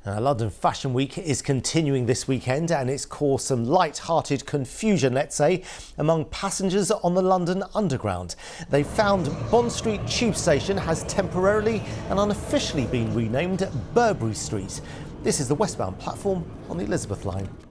London Fashion Week is continuing this weekend and it's caused some light-hearted confusion, let's say, among passengers on the London Underground. They found Bond Street tube station has temporarily and unofficially been renamed Burberry Street. This is the westbound platform on the Elizabeth line.